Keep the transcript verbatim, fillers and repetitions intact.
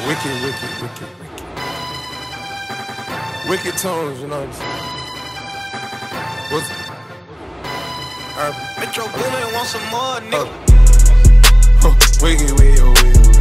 Wicked, wicked, wicked, wicked. Wicked tones, you know what I'm saying? What's it? Metro Boomin want some more, nigga. Uh, huh, wicked, wicked, wicked, wicked.